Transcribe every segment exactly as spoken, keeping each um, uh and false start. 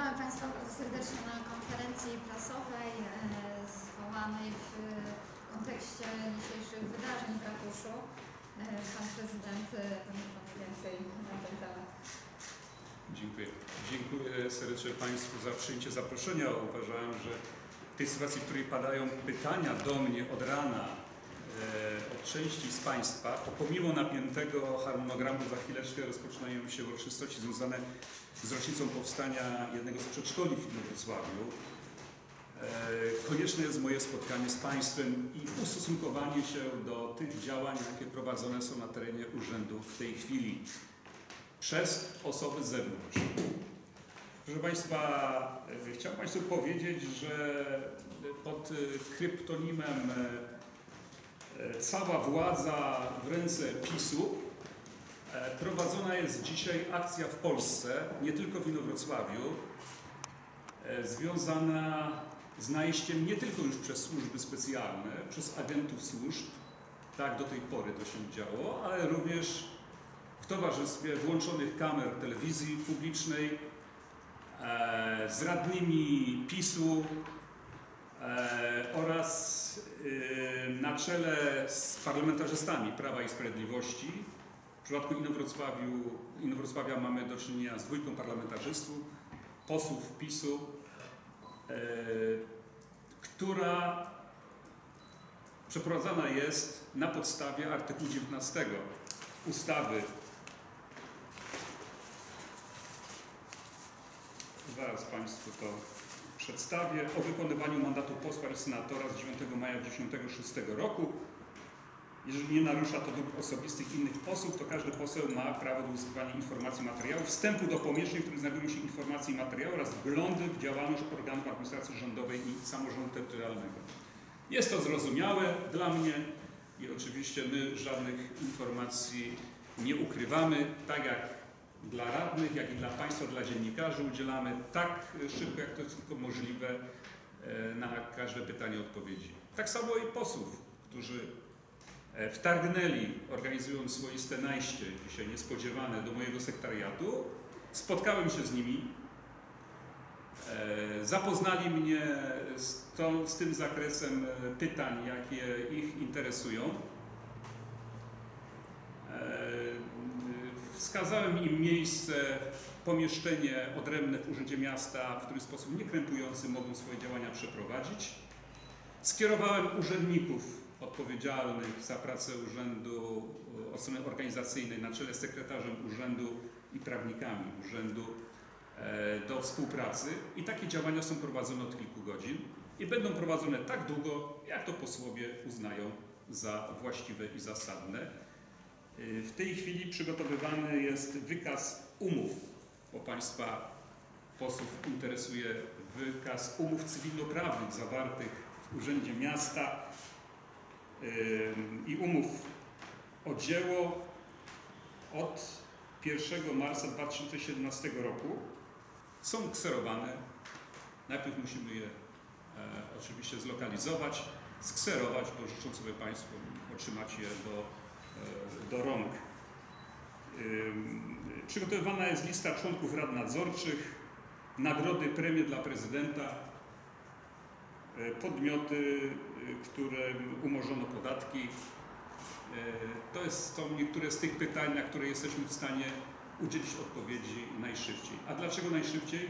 Witamy Państwa bardzo serdecznie na konferencji prasowej zwołanej w kontekście dzisiejszych wydarzeń w ratuszu. Pan prezydent będzie Pan więcej na ten temat. Dziękuję. Dziękuję serdecznie Państwu za przyjęcie zaproszenia. Uważałem, że w tej sytuacji, w której padają pytania do mnie od rana od części z Państwa, to pomimo napiętego harmonogramu za chwileczkę rozpoczynają się uroczystości związane z rocznicą powstania jednego z przedszkoli w Inowrocławiu. Konieczne jest moje spotkanie z Państwem i ustosunkowanie się do tych działań, jakie prowadzone są na terenie urzędu w tej chwili przez osoby z zewnątrz. Proszę Państwa, chciałem Państwu powiedzieć, że pod kryptonimem cała władza w ręce PiSu prowadzona jest dzisiaj akcja w Polsce, nie tylko w Inowrocławiu, związana z najściem nie tylko już przez służby specjalne, przez agentów służb, tak do tej pory to się działo, ale również w towarzystwie włączonych kamer telewizji publicznej, z radnymi PiSu oraz na czele z parlamentarzystami Prawa i Sprawiedliwości. W przypadku Inowrocławiu, Inowrocławia mamy do czynienia z dwójką parlamentarzystów, posłów PiSu, która przeprowadzana jest na podstawie artykułu dziewiętnastego ustawy. Zaraz Państwu to przedstawię. O wykonywaniu mandatu posła i senatora z dziewiątego maja tysiąc dziewięćset dziewięćdziesiątego szóstego roku. Jeżeli nie narusza to dóbr osobistych innych osób, to każdy poseł ma prawo do uzyskiwania informacji i materiałów, wstępu do pomieszczeń, w których znajdują się informacje i materiały oraz wglądy w działalność organów administracji rządowej i samorządu terytorialnego. Jest to zrozumiałe dla mnie i oczywiście my żadnych informacji nie ukrywamy, tak jak dla radnych, jak i dla Państwa, dla dziennikarzy udzielamy tak szybko, jak to jest tylko możliwe, na każde pytanie odpowiedzi. Tak samo i posłów, którzy wtargnęli, organizując swoiste najście, dzisiaj niespodziewane, do mojego sekretariatu. Spotkałem się z nimi, zapoznali mnie z, to, z tym zakresem pytań, jakie ich interesują. Wskazałem im miejsce, pomieszczenie odrębne w Urzędzie Miasta, w który sposób niekrępujący mogą swoje działania przeprowadzić. Skierowałem urzędników odpowiedzialnych za pracę urzędu od strony organizacyjnej na czele z sekretarzem urzędu i prawnikami urzędu do współpracy i takie działania są prowadzone od kilku godzin i będą prowadzone tak długo, jak to posłowie uznają za właściwe i zasadne. W tej chwili przygotowywany jest wykaz umów, bo Państwa posłów interesuje wykaz umów cywilnoprawnych zawartych w Urzędzie Miasta i umów o dzieło od pierwszego marca dwa tysiące siedemnastego roku. Są kserowane. Najpierw musimy je e, oczywiście zlokalizować, skserować, bo życzą sobie Państwo otrzymać je do, e, do rąk. E, przygotowywana jest lista członków rad nadzorczych, nagrody, premie dla prezydenta, e, podmioty, którym umorzono podatki. To jest, są niektóre z tych pytań, na które jesteśmy w stanie udzielić odpowiedzi najszybciej. A dlaczego najszybciej?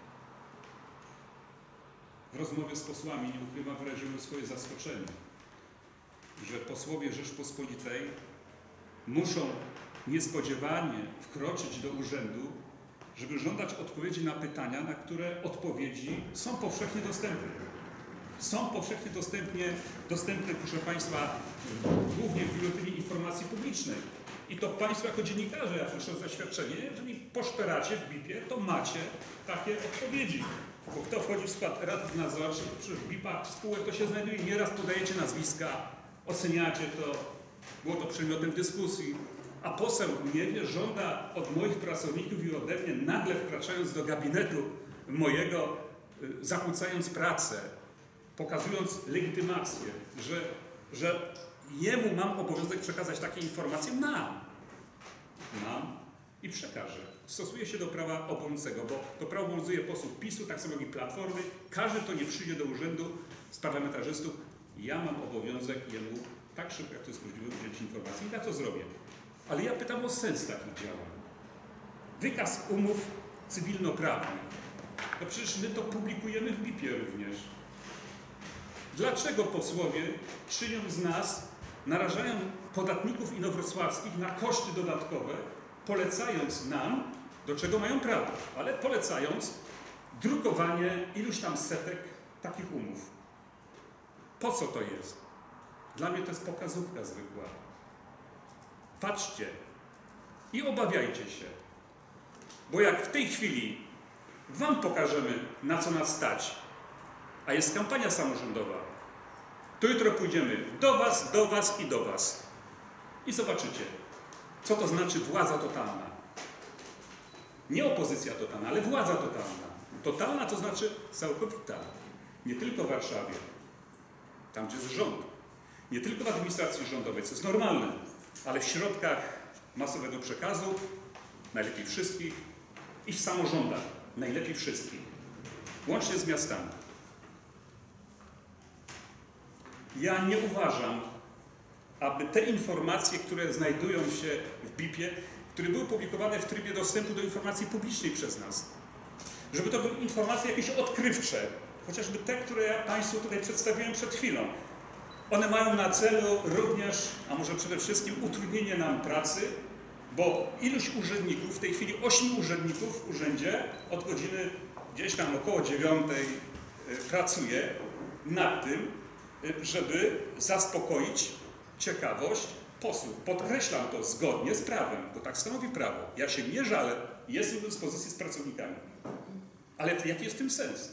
W rozmowie z posłami, nie ukrywam, wyraziłem swoje zaskoczenie, że posłowie Rzeczpospolitej muszą niespodziewanie wkroczyć do urzędu, żeby żądać odpowiedzi na pytania, na które odpowiedzi są powszechnie dostępne. Są powszechnie dostępnie, dostępne, proszę Państwa, głównie w Biuletynie Informacji Publicznej. I to Państwo jako dziennikarze, ja proszę o zaświadczenie, jeżeli poszperacie w bipie, to macie takie odpowiedzi. Bo kto wchodzi w skład rad nadzorczych, przecież w bipach spółek to się znajduje, nieraz podajecie nazwiska, oceniacie to, było to przedmiotem dyskusji, a poseł nie wie, żąda od moich pracowników i ode mnie, nagle wkraczając do gabinetu mojego, zakłócając pracę, pokazując legitymację, że, że jemu mam obowiązek przekazać takie informacje, mam. Mam. i przekaże. Stosuje się do prawa obowiązującego, bo to prawo obowiązuje posłów PiSu, tak samo jak i Platformy. Każdy, kto nie przyjdzie do urzędu z parlamentarzystów, ja mam obowiązek jemu tak szybko, jak to jest możliwe, udzielić informacji i ja to zrobię. Ale ja pytam o sens takich działań. Wykaz umów cywilnoprawnych. No przecież my to publikujemy w B I P ie również. Dlaczego posłowie czynią z nas, narażają podatników inowrocławskich na koszty dodatkowe, polecając nam, do czego mają prawo, ale polecając drukowanie iluś tam setek takich umów. Po co to jest? Dla mnie to jest pokazówka zwykła. Patrzcie i obawiajcie się, bo jak w tej chwili wam pokażemy, na co nas stać, a jest kampania samorządowa, to jutro pójdziemy do was, do was i do was. I zobaczycie, co to znaczy władza totalna. Nie opozycja totalna, ale władza totalna. Totalna to znaczy całkowita. Nie tylko w Warszawie, tam gdzie jest rząd. Nie tylko w administracji rządowej, co jest normalne, ale w środkach masowego przekazu, najlepiej wszystkich, i w samorządach, najlepiej wszystkich. Łącznie z miastami. Ja nie uważam, aby te informacje, które znajdują się w B I P ie, które były publikowane w trybie dostępu do informacji publicznej przez nas, żeby to były informacje jakieś odkrywcze, chociażby te, które ja Państwu tutaj przedstawiłem przed chwilą. One mają na celu również, a może przede wszystkim utrudnienie nam pracy, bo iluś urzędników, w tej chwili ośmiu urzędników w urzędzie od godziny gdzieś tam około dziewiątej pracuje nad tym, żeby zaspokoić ciekawość posłów. Podkreślam to zgodnie z prawem, bo tak stanowi prawo. Ja się nie żalę, jestem do dyspozycji z pracownikami. Ale jaki jest w tym sens?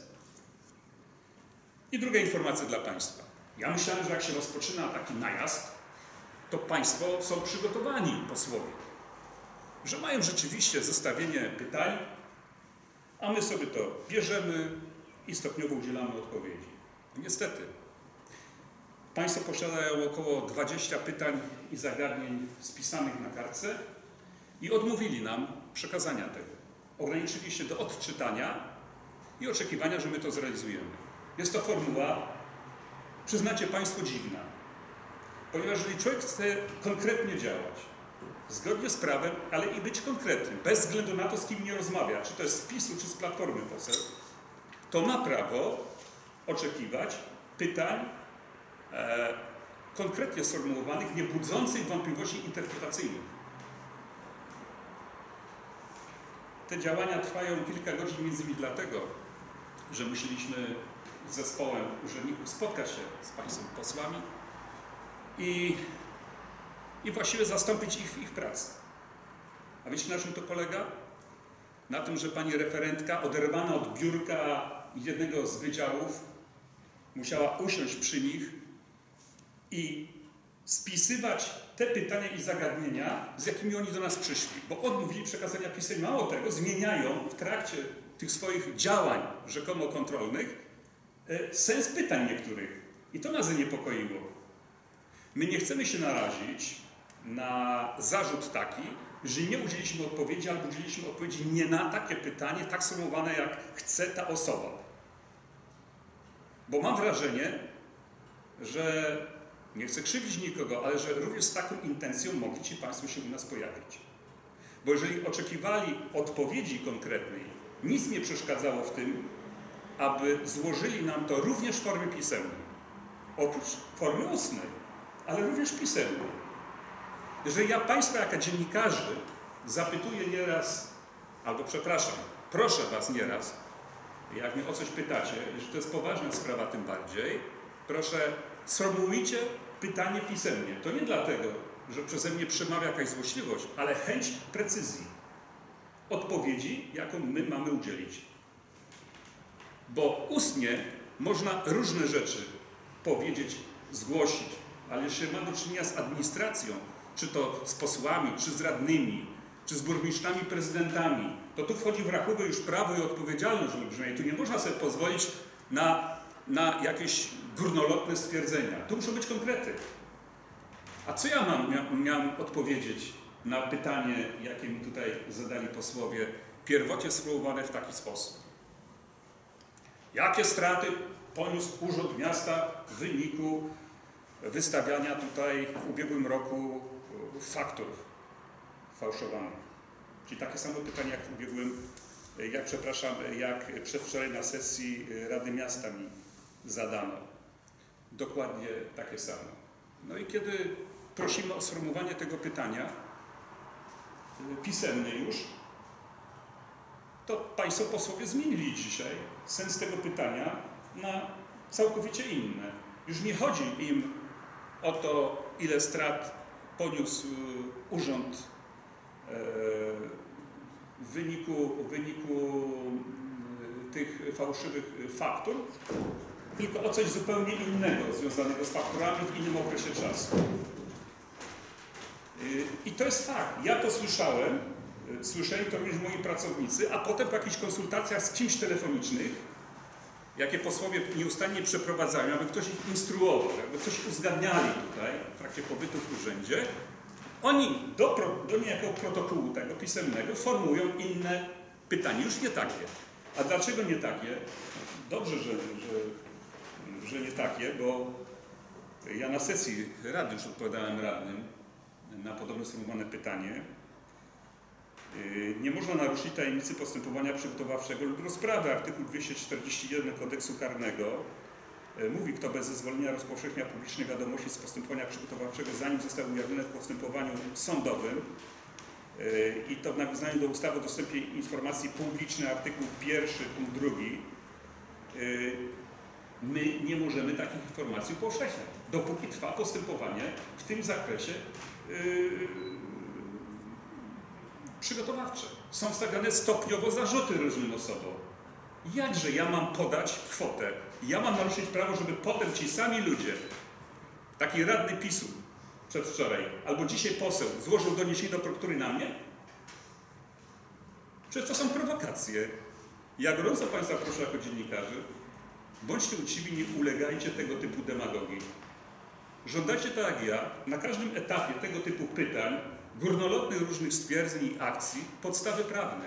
I druga informacja dla Państwa. Ja myślałem, że jak się rozpoczyna taki najazd, to Państwo są przygotowani, posłowie. Że mają rzeczywiście zestawienie pytań, a my sobie to bierzemy i stopniowo udzielamy odpowiedzi. Niestety, Państwo posiadają około dwudziestu pytań i zagadnień spisanych na kartce i odmówili nam przekazania tego. Ograniczyli się do odczytania i oczekiwania, że my to zrealizujemy. Jest to formuła, przyznacie Państwo, dziwna. Ponieważ jeżeli człowiek chce konkretnie działać, zgodnie z prawem, ale i być konkretnym, bez względu na to, z kim nie rozmawia, czy to jest z PiSu, czy z Platformy poseł, to ma prawo oczekiwać pytań e, konkretnie sformułowanych, nie budzących wątpliwości interpretacyjnych. Te działania trwają kilka godzin między innymi dlatego, że musieliśmy z zespołem urzędników spotkać się z Państwem posłami i, i właściwie zastąpić ich w ich pracy. A wiecie, na czym to polega? Na tym, że pani referentka oderwana od biurka jednego z wydziałów musiała usiąść przy nich i spisywać te pytania i zagadnienia, z jakimi oni do nas przyszli. Bo odmówili przekazania pisemnych. Mało tego, zmieniają w trakcie tych swoich działań rzekomo kontrolnych sens pytań niektórych. I to nas zaniepokoiło. My nie chcemy się narazić na zarzut taki, że nie udzieliliśmy odpowiedzi, albo udzieliliśmy odpowiedzi nie na takie pytanie, tak sformułowane, jak chce ta osoba. Bo mam wrażenie, że nie chcę krzywdzić nikogo, ale że również z taką intencją mogli ci Państwo się u nas pojawić. Bo jeżeli oczekiwali odpowiedzi konkretnej, nic nie przeszkadzało w tym, aby złożyli nam to również w formie pisemnej. Oprócz formy ustnej, ale również pisemnej. Jeżeli ja Państwa, jako dziennikarzy, zapytuję nieraz, albo przepraszam, proszę Was nieraz, jak mnie o coś pytacie, jeżeli to jest poważna sprawa tym bardziej, proszę, sformułujcie pytanie pisemnie. To nie dlatego, że przeze mnie przemawia jakaś złośliwość, ale chęć precyzji. Odpowiedzi, jaką my mamy udzielić. Bo ustnie można różne rzeczy powiedzieć, zgłosić, ale jeśli ma do czynienia z administracją, czy to z posłami, czy z radnymi, czy z burmistrzami, prezydentami, to tu wchodzi w rachubę już prawo i odpowiedzialność olbrzymia. I tu nie można sobie pozwolić na, na jakieś górnolotne stwierdzenia. Tu muszą być konkrety. A co ja mam, mia, miałem odpowiedzieć na pytanie, jakie mi tutaj zadali posłowie, pierwotnie sformułowane w taki sposób. Jakie straty poniósł Urząd Miasta w wyniku wystawiania tutaj w ubiegłym roku faktur fałszowanych? Czyli takie samo pytanie jak w ubiegłym, jak przepraszam, jak przedwczoraj na sesji Rady Miasta mi zadano. Dokładnie takie samo. No i kiedy prosimy o sformułowanie tego pytania, pisemnie już, to Państwo posłowie zmienili dzisiaj sens tego pytania na całkowicie inne. Już nie chodzi im o to, ile strat poniósł urząd w wyniku, w wyniku tych fałszywych faktur, tylko o coś zupełnie innego związanego z fakturami w innym okresie czasu. I to jest fakt. Ja to słyszałem, słyszeli to również moi pracownicy, a potem po jakichś konsultacjach z kimś telefonicznych, jakie posłowie nieustannie przeprowadzają, aby ktoś ich instruował, aby coś uzgadniali tutaj w trakcie pobytu w urzędzie, oni do, do niejakiego protokołu tego pisemnego formują inne pytania, już nie takie. A dlaczego nie takie? Dobrze, że, że, że nie takie, bo ja na sesji Rady już odpowiadałem radnym na podobne sformułowane pytanie. Nie można naruszyć tajemnicy postępowania przygotowawczego lub rozprawy. Artykuł dwieście czterdzieści jeden Kodeksu Karnego mówi, kto bez zezwolenia rozpowszechnia publicznej wiadomości z postępowania przygotowawczego, zanim został ujawniony w postępowaniu sądowym, i to w nawiązaniu do ustawy o dostępie informacji publicznej, artykuł pierwszy, punkt drugi, my nie możemy takich informacji upowszechniać, dopóki trwa postępowanie w tym zakresie przygotowawcze. Są stawiane stopniowo zarzuty różnym osobom. Jakże ja mam podać kwotę? Ja mam naruszyć prawo, żeby potem ci sami ludzie, taki radny PiSu przedwczoraj, albo dzisiaj poseł, złożył doniesienie do prokuratury na mnie? Przecież to są prowokacje. Ja gorąco Państwa proszę jako dziennikarzy, bądźcie uczciwi, nie ulegajcie tego typu demagogii. Żądajcie tak jak ja, na każdym etapie tego typu pytań, górnolotnych różnych stwierdzeń i akcji, podstawy prawnej.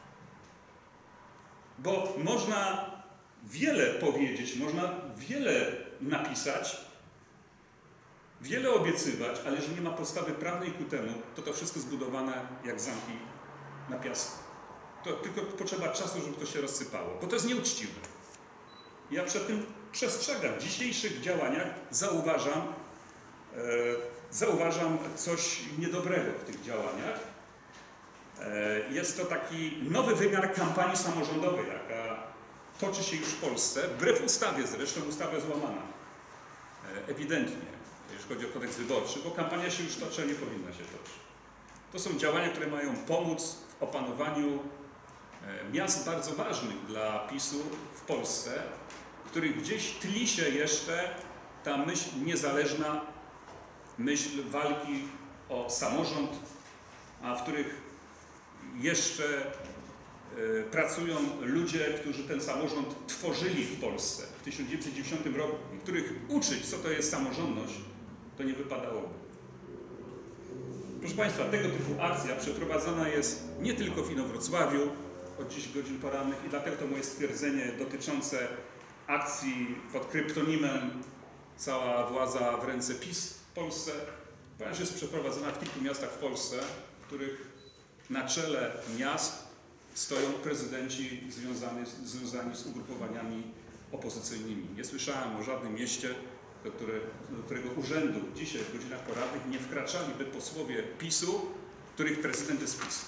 Bo można wiele powiedzieć, można wiele napisać, wiele obiecywać, ale jeżeli nie ma podstawy prawnej ku temu, to to wszystko zbudowane jak zamki na piasku. To tylko potrzeba czasu, żeby to się rozsypało, bo to jest nieuczciwe. Ja przed tym przestrzegam. W dzisiejszych działaniach zauważam, e, zauważam coś niedobrego w tych działaniach. E, jest to taki nowy wymiar kampanii samorządowej, jaka toczy się już w Polsce, wbrew ustawie zresztą, ustawa jest łamana. E, ewidentnie, jeśli chodzi o kodeks wyborczy, bo kampania się już toczy, a nie powinna się toczyć. To są działania, które mają pomóc w opanowaniu e, miast bardzo ważnych dla PiSu w Polsce, w których gdzieś tli się jeszcze ta myśl niezależna, myśl walki o samorząd, a w których jeszcze y, pracują ludzie, którzy ten samorząd tworzyli w Polsce w tysiąc dziewięćset dziewięćdziesiątym roku i których uczyć, co to jest samorządność, to nie wypadałoby. Proszę Państwa, tego typu akcja przeprowadzana jest nie tylko w Inowrocławiu od dziesięć godzin porannych i dlatego to moje stwierdzenie dotyczące akcji pod kryptonimem cała władza w ręce PiS w Polsce, ponieważ jest przeprowadzona w kilku miastach w Polsce, w których na czele miast stoją prezydenci związani, związani z ugrupowaniami opozycyjnymi. Nie słyszałem o żadnym mieście, do, które, do którego urzędu dzisiaj w godzinach porannych nie wkraczaliby posłowie PiSu, których prezydent jest PiS.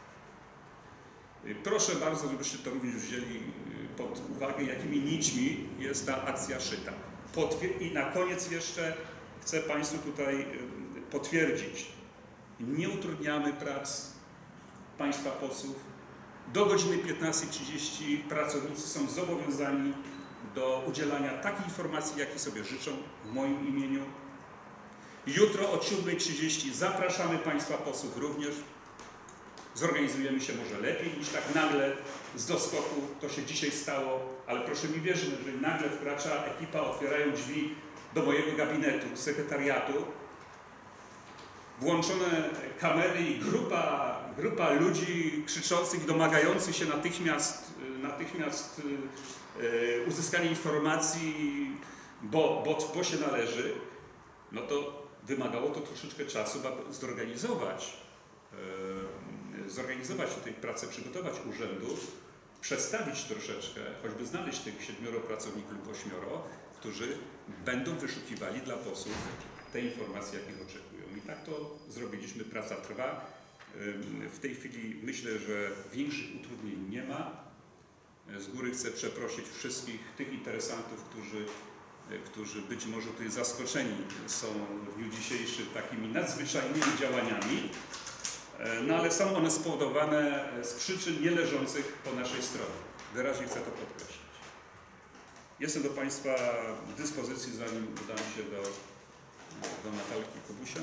Proszę bardzo, żebyście to również wzięli pod uwagę, jakimi nićmi jest ta akcja szyta. Potwier- I na koniec jeszcze chcę Państwu tutaj potwierdzić, nie utrudniamy prac Państwa posłów. Do godziny piętnastej trzydzieści pracownicy są zobowiązani do udzielania takich informacji, jakie sobie życzą w moim imieniu. Jutro o siódmej trzydzieści zapraszamy Państwa posłów również. Zorganizujemy się może lepiej niż tak nagle z doskoku. To się dzisiaj stało, ale proszę mi wierzyć, że jeżeli nagle wkracza ekipa, otwierają drzwi do mojego gabinetu, sekretariatu, włączone kamery i grupa, grupa ludzi krzyczących i domagających się natychmiast, natychmiast uzyskania informacji, bo, bo, bo się należy, no to wymagało to troszeczkę czasu, aby zorganizować, zorganizować tę pracę, przygotować urzędu, przestawić troszeczkę, choćby znaleźć tych siedmioro pracowników lub ośmioro, którzy będą wyszukiwali dla posłów te informacje, jakich oczekują. I tak to zrobiliśmy. Praca trwa. W tej chwili myślę, że większych utrudnień nie ma. Z góry chcę przeprosić wszystkich tych interesantów, którzy, którzy być może tutaj zaskoczeni są w dniu dzisiejszym takimi nadzwyczajnymi działaniami, no ale są one spowodowane z przyczyn nie leżących po naszej stronie. Wyraźnie chcę to podkreślić. Jestem do Państwa w dyspozycji, zanim udam się do, do Natalki Kobusia.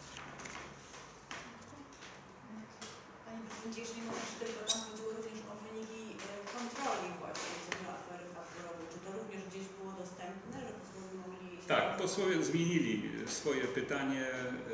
Panie Prezydencie, jeśli mogę, czy tylko tam chodziło również o wyniki kontroli właśnie co do afery fakturowej. Czy to również gdzieś było dostępne, że posłowie mogli... Tak, posłowie zmienili swoje pytanie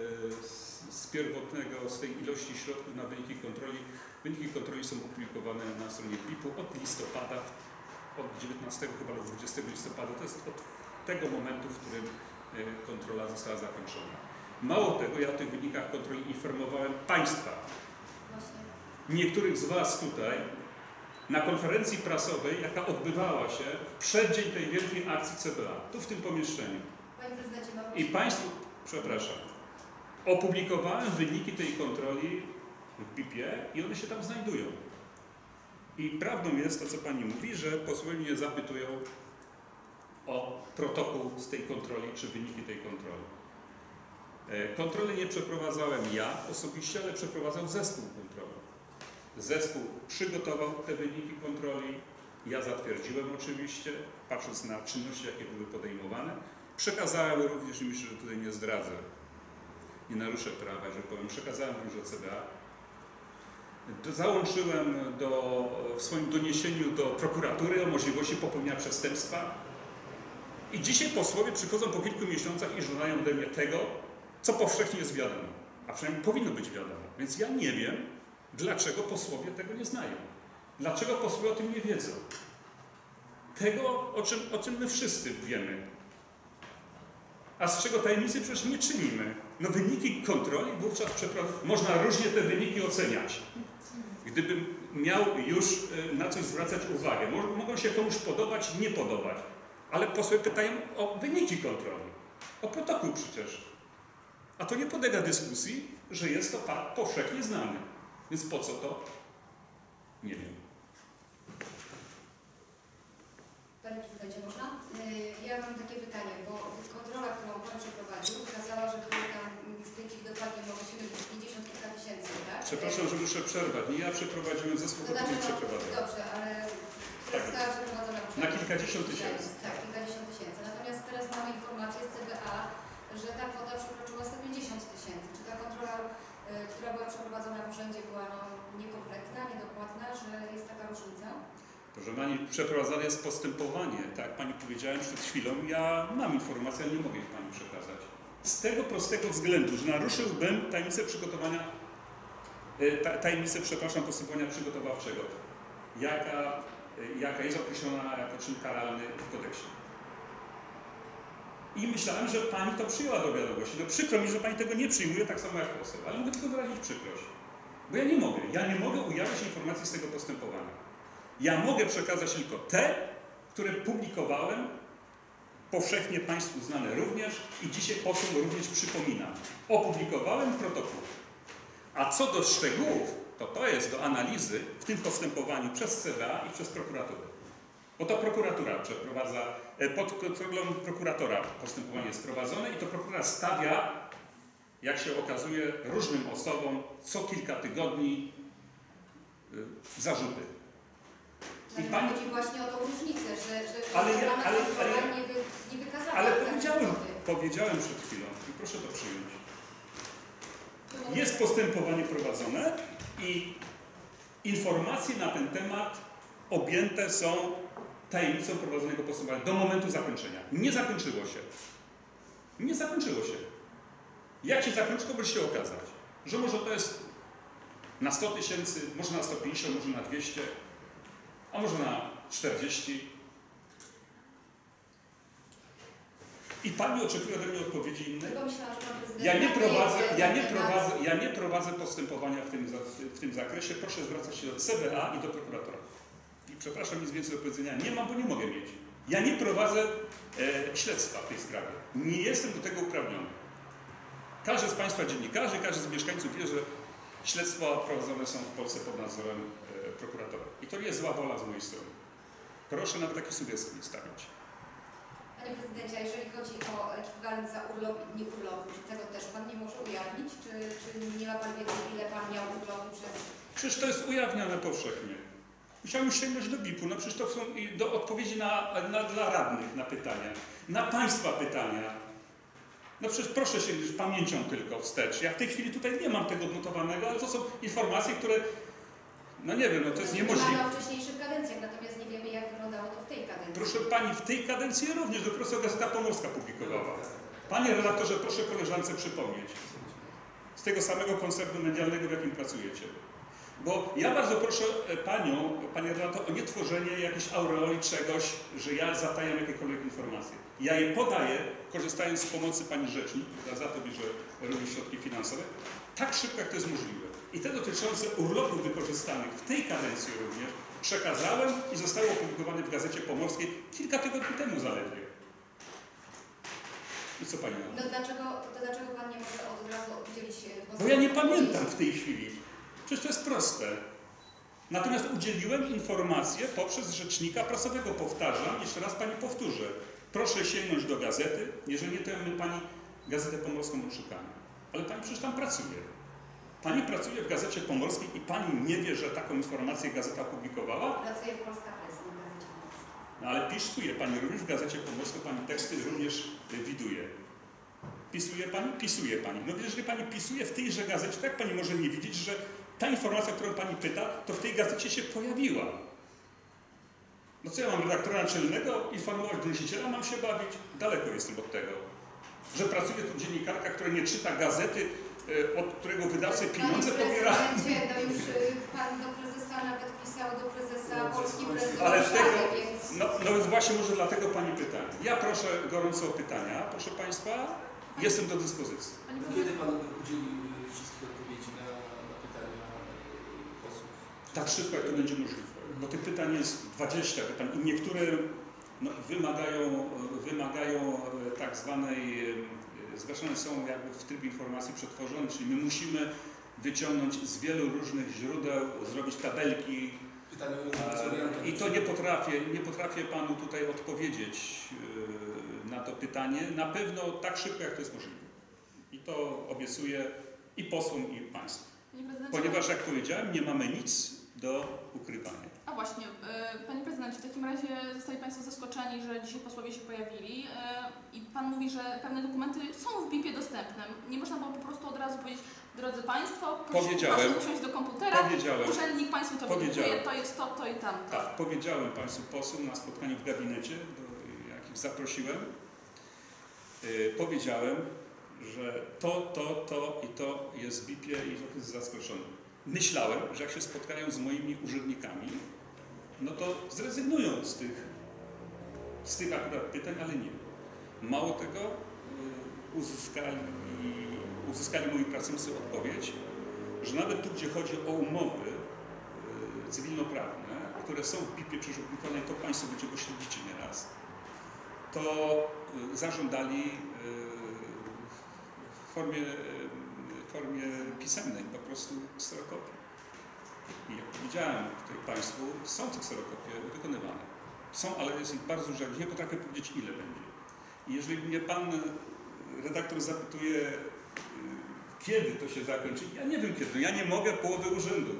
z pierwotnego, z tej ilości środków na wyniki kontroli. Wyniki kontroli są opublikowane na stronie P I P-u od listopada, od dziewiętnastego chyba do dwudziestego listopada. To jest od tego momentu, w którym kontrola została zakończona. Mało tego, ja o tych wynikach kontroli informowałem Państwa. Niektórych z Was tutaj na konferencji prasowej, jaka odbywała się w przeddzień tej wielkiej akcji C B A, tu w tym pomieszczeniu. Panie Prezydencie, mam I Państwu, przepraszam, opublikowałem wyniki tej kontroli w B I P-ie i one się tam znajdują. I prawdą jest to, co Pani mówi, że posłowie mnie zapytują o protokół z tej kontroli, czy wyniki tej kontroli. Kontroli nie przeprowadzałem ja osobiście, ale przeprowadzał zespół kontroli. Zespół przygotował te wyniki kontroli, ja zatwierdziłem oczywiście, patrząc na czynności, jakie były podejmowane. Przekazałem również, i myślę, że tutaj nie zdradzę, nie naruszę prawa, że powiem, przekazałem również do C B A. Załączyłem do, w swoim doniesieniu do prokuratury o możliwości popełnienia przestępstwa. I dzisiaj posłowie przychodzą po kilku miesiącach i żądają ode mnie tego, co powszechnie jest wiadomo. A przynajmniej powinno być wiadomo. Więc ja nie wiem, dlaczego posłowie tego nie znają. Dlaczego posłowie o tym nie wiedzą. Tego, o czym, o czym my wszyscy wiemy. A z czego tajemnicy przecież nie czynimy. No wyniki kontroli wówczas można różnie te wyniki oceniać. Gdybym miał już na coś zwracać uwagę. Mogą się komuś podobać, nie podobać. Ale posłowie pytają o wyniki kontroli. O protokół przecież. A to nie podlega dyskusji, że jest to fakt powszechnie znany. Więc po co to? Nie wiem. Panie Prezydencie, można? Ja mam takie pytanie, bo kontrola, którą Pan przeprowadził, wykazała, że było tam już w tej chwili dokładnie musimy być pięćdziesiąt kilka tysięcy, tak? Przepraszam, że muszę przerwać. Nie ja przeprowadziłem zespół, to znaczy, który przeprowadzał. Dobrze, ale Tak. została przeprowadzona Na kilkadziesiąt tysięcy. Tak, kilkadziesiąt tysięcy. Natomiast teraz mamy informację z C B A, że ta kwota przekroczyła sto pięćdziesiąt tysięcy. Czy ta kontrola, y, która była przeprowadzona w urzędzie, była no, niekompletna, niedokładna, że jest taka różnica? Proszę Pani, przeprowadzane jest postępowanie. Tak jak Pani powiedziałem przed chwilą, ja mam informację, ale nie mogę ich Pani przekazać. Z tego prostego względu, że naruszyłbym tajemnicę przygotowania, tajemnicę, przepraszam, postępowania przygotowawczego, jaka, jaka jest określona jako czyn karalny w kodeksie. I myślałem, że Pani to przyjęła do wiadomości. No przykro mi, że Pani tego nie przyjmuje, tak samo jak poseł, ale mogę tylko wyrazić przykrość. Bo ja nie mogę, ja nie mogę ujawniać informacji z tego postępowania. Ja mogę przekazać tylko te, które publikowałem, powszechnie Państwu znane również i dzisiaj posłom również przypominam. Opublikowałem protokół. A co do szczegółów, to to jest do analizy w tym postępowaniu przez C B A i przez prokuraturę. Bo to prokuratura przeprowadza, pod kontrolą prokuratora postępowanie jest prowadzone i to prokuratura stawia, jak się okazuje, różnym osobom co kilka tygodni zarzuty. I pani... Chodzi właśnie o tą różnicę, że, że ale ja, ale, ale, nie, wy, nie wykazała. Ale powiedziałem, powiedziałem przed chwilą i proszę to przyjąć. Jest postępowanie prowadzone i informacje na ten temat objęte są tajemnicą prowadzonego postępowania do momentu zakończenia. Nie zakończyło się. Nie zakończyło się. Jak się zakończy, to może się okazać, że może to jest na sto tysięcy, może na sto pięćdziesiąt, może na dwieście, a może na czterdzieści. I Pani oczekuje ode mnie odpowiedzi innej? Tylko myślałam, że pan prezydent Ja nie prowadzę, ja nie temat. prowadzę, ja nie prowadzę postępowania w tym, za- w tym zakresie. Proszę zwracać się do C B A i do prokuratora. I przepraszam, nic więcej do powiedzenia nie mam, bo nie mogę mieć. Ja nie prowadzę e, śledztwa w tej sprawie. Nie jestem do tego uprawniony. Każdy z Państwa dziennikarzy, każdy z mieszkańców wie, że śledztwa prowadzone są w Polsce pod nadzorem e, prokuratora. I to nie jest zła wola z mojej strony. Proszę nawet takie sugestie nie stawiać. Panie prezydencie, a jeżeli chodzi o ekwiwalent za urlop i dni urlopu, czy tego też pan nie może ujawnić? Czy, czy nie ma pan wiedzy, ile pan miał urlopu przez... Przecież to jest ujawniane powszechnie. Musiałem już sięgnąć do B I P-u. No przecież to są i do odpowiedzi na, na, dla radnych na pytania. Na Państwa pytania. No przecież proszę się pamięcią tylko wstecz. Ja w tej chwili tutaj nie mam tego odnotowanego, ale to są informacje, które... No nie wiem, no to jest niemożliwe. Mamy o wcześniejszych kadencjach, natomiast nie wiemy, jak wyglądało to w tej kadencji. Proszę Pani, w tej kadencji również dopiero co Gazeta Pomorska publikowała. Panie redaktorze, proszę koleżance przypomnieć. Z tego samego koncernu medialnego, w jakim pracujecie. Bo ja bardzo proszę Panią, Panie redaktor, o nie tworzenie jakiejś aureoli czegoś, że ja zatajam jakiekolwiek informacje. Ja je podaję, korzystając z pomocy Pani Rzecznik, która za to bierze również środki finansowe, tak szybko, jak to jest możliwe. I te dotyczące urlopów wykorzystanych w tej kadencji również przekazałem i zostały opublikowane w Gazecie Pomorskiej kilka tygodni temu zaledwie. I co Pani na to? No dlaczego, to dlaczego pan nie może od razu udzielić... Bo ja nie pamiętam w tej chwili. Przecież to jest proste. Natomiast udzieliłem informację poprzez rzecznika prasowego. Powtarzam, jeszcze raz Pani powtórzę. Proszę sięgnąć do gazety. Jeżeli nie, to my Pani Gazetę Pomorską odszukamy. Ale Pani przecież tam pracuje. Pani pracuje w Gazecie Pomorskiej i Pani nie wie, że taką informację gazeta opublikowała? Pracuje w Polska Press, nie w Gazecie Pomorskiej. No ale pisuje Pani również w Gazecie Pomorskiej, Pani teksty również widuje. Pisuje Pani? Pisuje Pani. No jeżeli Pani pisuje w tejże gazecie, to jak Pani może nie widzieć, że ta informacja, o którą Pani pyta, to w tej gazecie się pojawiła. No co ja mam redaktora naczelnego informować, donosiciela mam się bawić? Daleko jestem od tego. Że pracuje tu dziennikarka, która nie czyta gazety, od którego wydawcy pieniądze pobiera. No już pan do prezesa nawet pisał, do prezesa Polski Press, ale Warszawy, tego, więc... no, no więc właśnie może dlatego Pani pytania. Ja proszę gorąco o pytania, proszę Państwa, jestem do dyspozycji. Kiedy Pan udzieli wszystkich odpowiedzi na, na pytania posłów? Tak szybko, jak to będzie możliwe. Bo tych pytań jest dwadzieścia pytań i niektóre no, wymagają, wymagają tak zwanej, zgłaszane są jakby w trybie informacji przetworzone, czyli my musimy wyciągnąć z wielu różnych źródeł, zrobić tabelki. Pytanie o I to nie potrafię, nie potrafię Panu tutaj odpowiedzieć na to pytanie. Na pewno tak szybko, jak to jest możliwe. I to obiecuję i posłom, i Państwu. Ponieważ, jak powiedziałem, nie mamy nic do ukrywania. A właśnie, y, Panie Prezydencie, w takim razie zostali Państwo zaskoczeni, że dzisiaj posłowie się pojawili y, i Pan mówi, że pewne dokumenty są w B I P-ie dostępne. Nie można było po prostu od razu powiedzieć, drodzy Państwo, proszę, Powiedziałem. proszę usiąść do komputera, Powiedziałem. urzędnik Państwu to Powiedziałem. wydrukuje, to jest to, to i tamto. Tak, powiedziałem Państwu posłom na spotkaniu w gabinecie, do jakich zaprosiłem. Yy, powiedziałem, że to, to, to i to jest w B I P-ie i trochę jest zaskoczony. Myślałem, że jak się spotkają z moimi urzędnikami, no to zrezygnują z tych, z tych akurat pytań, ale nie. Mało tego, yy, uzyskali, uzyskali moi pracownicy odpowiedź, że nawet tu, gdzie chodzi o umowy yy, cywilnoprawne, które są w B I P-ie przecież opublikowane, to Państwo będzie, bo śledzicie nieraz, to yy, zażądali yy, w formie, w formie pisemnej po prostu kserokopii. I jak powiedziałem tutaj Państwu, są te kserokopie wykonywane. Są, ale jest ich bardzo dużo. Nie potrafię powiedzieć, ile będzie. I jeżeli mnie Pan redaktor zapytuje, kiedy to się zakończy, ja nie wiem kiedy. Ja nie mogę połowy urzędu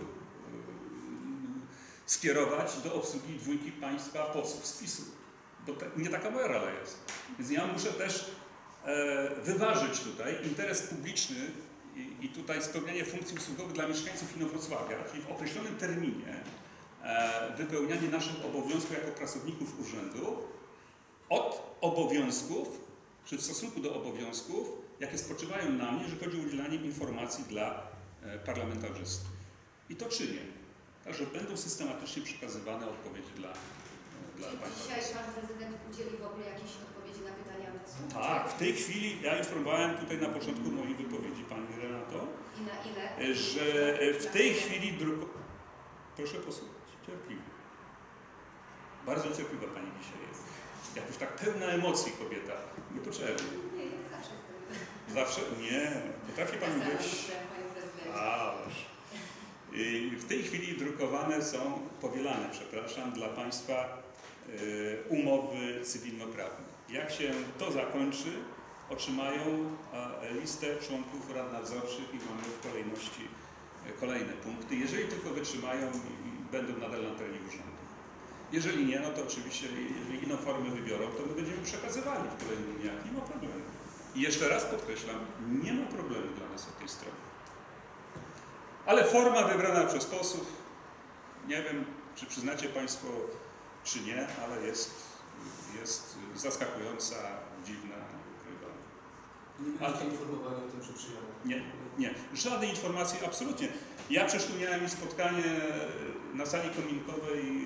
skierować do obsługi dwójki Państwa posłów z PiS-u. Bo te, nie taka moja rola jest. Więc ja muszę też e, wyważyć tutaj interes publiczny i, i tutaj spełnianie funkcji usługowych dla mieszkańców Inowrocławia, czyli w określonym terminie e, wypełnianie naszych obowiązków jako pracowników urzędu od obowiązków czy w stosunku do obowiązków, jakie spoczywają na mnie, że chodzi o udzielanie informacji dla parlamentarzystów. I to czynię. Także będą systematycznie przekazywane odpowiedzi dla, dla Czy Państwa. dzisiaj Pan Prezydent udzieli w ogóle jakiejś odpowiedzi na pytania posłów? Tak, w tej chwili ja informowałem tutaj na początku mojej wypowiedzi Pani Renato, I na ile? że w tej chwili druko... Proszę posłuchać, cierpliwie. Bardzo cierpliwa Pani dzisiaj jest. Jakoś tak pełna emocji kobieta. Nie potrzebnie. Nie, ja zawsze jestem. Zawsze? Nie. Potrafi Pani Ja sama być... jestem, Panie Prezydencie. Ależ. I w tej chwili drukowane są, powielane, przepraszam, dla Państwa y, umowy cywilnoprawne. Jak się to zakończy, otrzymają a, listę członków rad nadzorczych i mamy w kolejności y, kolejne punkty, jeżeli tylko wytrzymają i, i będą nadal na terenie urzędu. Jeżeli nie, no to oczywiście, jeżeli inną formę wybiorą, to my będziemy przekazywali w kolejnych dniach. Nie ma problemu. I jeszcze raz podkreślam, nie ma problemu dla nas od tej strony. Ale forma wybrana przez posłów, nie wiem, czy przyznacie Państwo, czy nie, ale jest, jest zaskakująca, dziwna, ukrywa. Nie byliście informowani o tym, że przyjadą? Nie, nie. Żadnej informacji, absolutnie. Ja przecież tu miałem spotkanie na sali kominkowej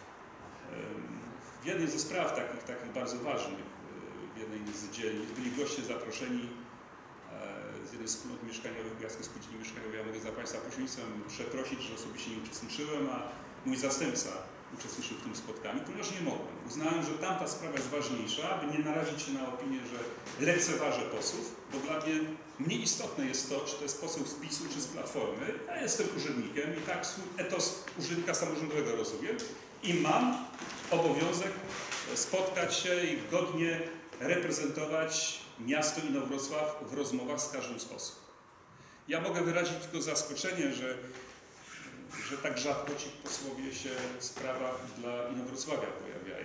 w jednej ze spraw takich, takich bardzo ważnych, w jednej z dzielnic. Byli goście zaproszeni z jednej z wspólnot mieszkaniowych, Kujawskiej Spółdzielni Mieszkaniowej. Ja mogę za Państwa pośrednictwem przeprosić, że osobiście nie uczestniczyłem, a mój zastępca uczestniczył w tym spotkaniu, ponieważ nie mogłem. Uznałem, że tamta sprawa jest ważniejsza, aby nie narazić się na opinię, że lekceważę posłów, bo dla mnie mniej istotne jest to, czy to jest poseł z PiSu, czy z Platformy. Ja jestem urzędnikiem i tak swój etos urzędnika samorządowego rozumiem i mam obowiązek spotkać się i godnie reprezentować miasto Inowrocław w rozmowach z każdym z posłów. Ja mogę wyrazić tylko zaskoczenie, że, że tak rzadko ci posłowie się w sprawach dla Inowrocławia pojawiają.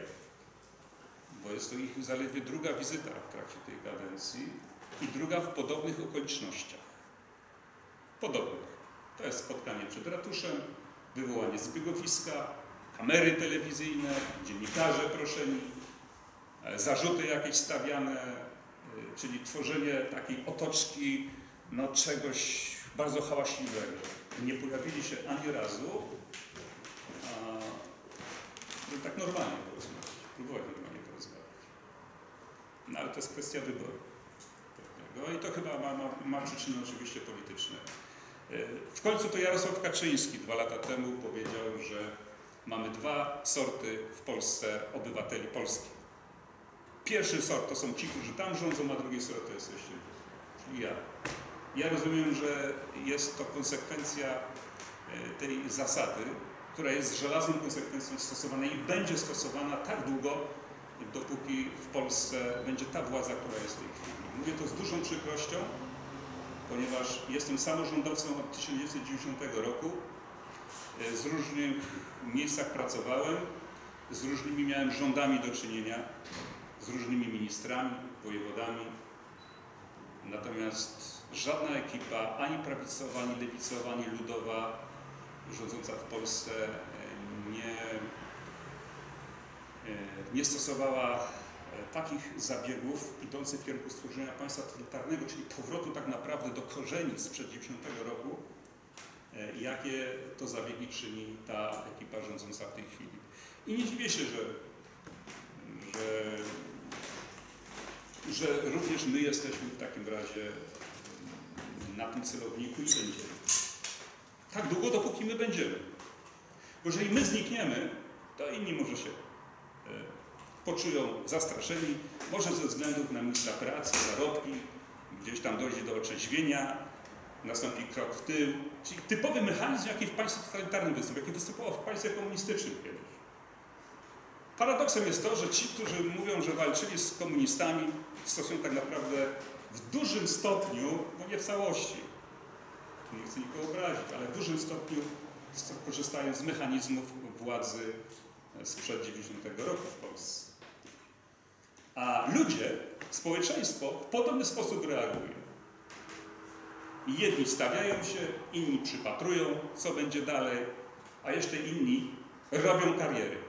Bo jest to ich zaledwie druga wizyta w trakcie tej kadencji i druga w podobnych okolicznościach. Podobnych. To jest spotkanie przed ratuszem, wywołanie zbiegowiska, kamery telewizyjne, dziennikarze proszeni, zarzuty jakieś stawiane, czyli tworzenie takiej otoczki no, czegoś bardzo hałaśliwego. Nie pojawili się ani razu, a, żeby tak normalnie porozmawiać, próbować normalnie porozmawiać. No ale to jest kwestia wyboru. No i to chyba ma, ma, ma przyczyny oczywiście polityczne. W końcu to Jarosław Kaczyński dwa lata temu powiedział, że mamy dwa sorty w Polsce obywateli polskich. Pierwszy sort to są ci, którzy tam rządzą, a drugi sort to jesteście wy, czyli ja. Ja rozumiem, że jest to konsekwencja tej zasady, która jest żelazną konsekwencją stosowana i będzie stosowana tak długo, dopóki w Polsce będzie ta władza, która jest w tej chwili. Mówię to z dużą przykrością, ponieważ jestem samorządowcem od tysiąc dziewięćset dziewięćdziesiątego roku. Z różnych miejscach pracowałem, z różnymi miałem rządami do czynienia, z różnymi ministrami, wojewodami. Natomiast żadna ekipa, ani prawicowa, ani lewicowa, ani ludowa, rządząca w Polsce nie, nie stosowała takich zabiegów idących w kierunku stworzenia państwa totalitarnego, czyli powrotu tak naprawdę do korzeni sprzed dziewięćdziesiątego roku, jakie to zabiegi czyni ta ekipa rządząca w tej chwili. I nie dziwię się, że, że, że również my jesteśmy w takim razie na tym celowniku i będziemy. Tak długo, dopóki my będziemy. Bo jeżeli my znikniemy, to inni może się poczują zastraszeni, może ze względów na miejsca pracy, zarobki, gdzieś tam dojdzie do otrzeźwienia, nastąpi krok w tył. Czyli typowy mechanizm, jaki w państwie totalitarnym występował, jaki występował w państwie komunistycznym kiedyś. Paradoksem jest to, że ci, którzy mówią, że walczyli z komunistami, stosują tak naprawdę w dużym stopniu, no nie w całości, nie chcę nikogo obrazić, ale w dużym stopniu korzystają z mechanizmów władzy sprzed dziewięćdziesiątego roku w Polsce. A ludzie, społeczeństwo w podobny sposób reaguje. Jedni stawiają się, inni przypatrują, co będzie dalej, a jeszcze inni robią kariery.